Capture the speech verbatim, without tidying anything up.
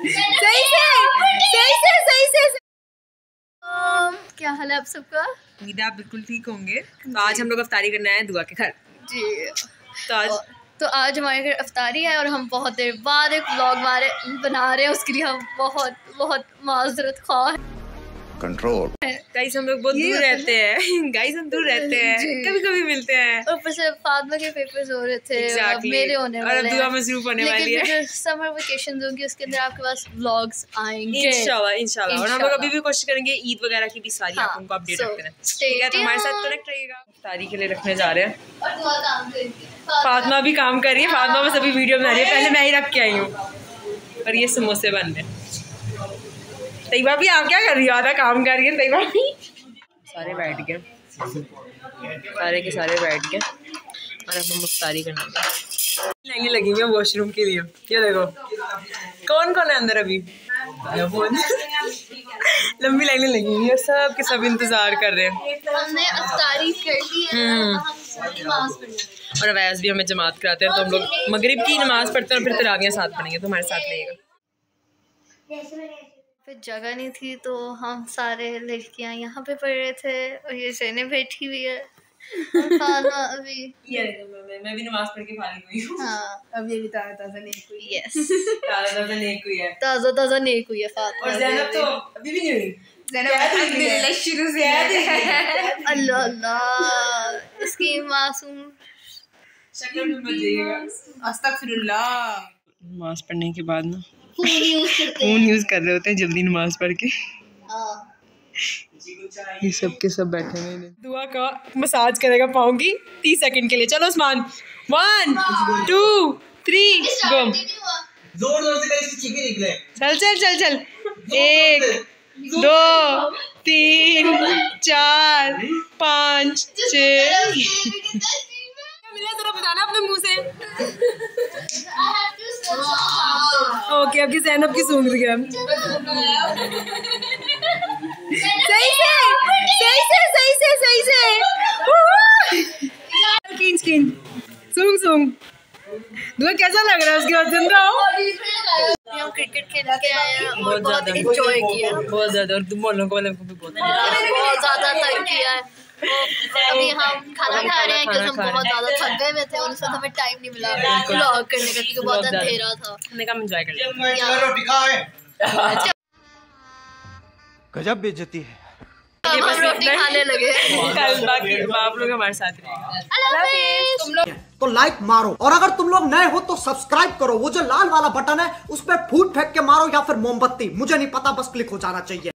सही से सही से सही से क्या हाल है आप सबका? उम्मीद है आप बिल्कुल ठीक होंगे। तो आज हम लोग अफ्तारी करने आए हैं दुआ के घर जी। तो आज तो आज हमारे घर अफ्तारी है और हम बहुत देर बाद एक व्लॉग हमारे बना रहे हैं, उसके लिए हम बहुत बहुत माजरत ख्वाह हैं। कंट्रोल गाइस हम लोग बहुत दूर रहते हैं गाइस हम दूर रहते हैं, कभी कभी मिलते हैं। ऊपर से फातिमा के पेपर्स हो रहे थे exactly. मेरे होने वाले और अब दुआ मसरूफ होने वाली है। लेकिन समर वेकेशन होंगी उसके अंदर आपके पास व्लॉग्स आएंगे इंशाल्लाह इंशाल्लाह। और हम लोग अभी भी कोशिश करेंगे ईद वगैरह की भी सारी हाँ, आप उनको अपडेट so, रखते हैं, ठीक है? तो हमारे साथ कनेक्ट रहिएगा। अफ्तारी के लिए रखने जा रहे हैं और दुआ काम करेंगे। फातिमा भी काम कर रही है, फातिमा बस अभी वीडियो बना रही है, पहले मैं ही रख के आई हूँ। और ये समोसे बन रहे हैं। तैयबा भी आप क्या कर रही हो? आधा काम कर रही है तैयबा भी। सारे बैठ गए, सारे के सारे बैठ गए और अब हम अफ्तारी करने लगे। लाइनें लगी हुई हैं वॉशरूम के लिए, ये देखो कौन कौन है अंदर अभी। लंबी लाइनें लगी हुई है, सब के सब इंतजार कर रहे हैं। हमने अफ्तारी कर ली है, हम नमाज पढ़नी और अवैस भी हमें जमात कराते हैं, तो हम लोग मगरिब की नमाज पढ़ते हैं और फिर तरावियां साथ पढ़ेंगे, तो हमारे साथ रहेगा। फिर जगह नहीं थी तो हम सारे लड़कियां यहाँ पे पढ़ रहे थे और ये सेने बैठी हुई है और अभी ये मैं, मैं भी नमाज पढ़ के फारिग हुई हूँ। हाँ अब ये भी ताज़ा ताज़ा नेक हुई है। यस ताज़ा ताज़ा नेक हुई है, ताज़ा ताज़ा नेक हुई है फातिमा। और ज़ैनब तो अभी भी नहीं हुई। ज़ैनब शुरू से अल्लाह अल्लाह इसकी मासूम शक्ल में मत जाइएगा। अस्तगफिरुल्लाह। नमाज पढ़ने के बाद ना फोन यूज करते फोन यूज कर रहे होते हैं जल्दी नमाज पढ़ के। हाँ ये सब के सब बैठे हुए हैं। दुआ का मसाज करेगा पाँव की तीस सेकंड के लिए। चलो Usman, one two three go. जोर जोर से कर, इसकी चीखें निकले। चल चल चल चल। एक दो तीन चार पाँच छः। मिला जरा बताना अपने मुंह से। ओके अब की ज़ैनब की सूंघ रही है। सही से सही से सही से सही से किंच किंच सूंघ सूंघ। दुआ कैसा लग रहा है उसके बाद जिंदा हो? हम क्रिकेट खेल के आए हैं और बहुत बहुत ज़्यादा एंजॉय किया, बहुत ज़्यादा। और तुम बोलों को वाले को भी बहुत बहुत ज़्यादा तंग किया है। तो अभी हम खाना खा रहे हैं क्योंकि हम बहुत ज़्यादा थक गए हुए थे और उस वक्त हमें टाइम नहीं मिला व्लॉग करने का क्योंकि बहुत अंधेरा था। हमने कहा एंजॉय कर लिया। रोटी खाओ है। गजब बेइज्जती है। अब हम रोटी खाने लगे। कल बाकी आप लोग हमारे साथ रहेंगे। अल्लाह हाफिज़। तुम लोग तो लाइक मारो, और अगर तुम लोग नए हो तो सब्सक्राइब करो। वो जो लाल वाला बटन है उस पर फूट फेंक के मारो या फिर मोमबत्ती, मुझे नहीं पता, बस क्लिक हो जाना चाहिए।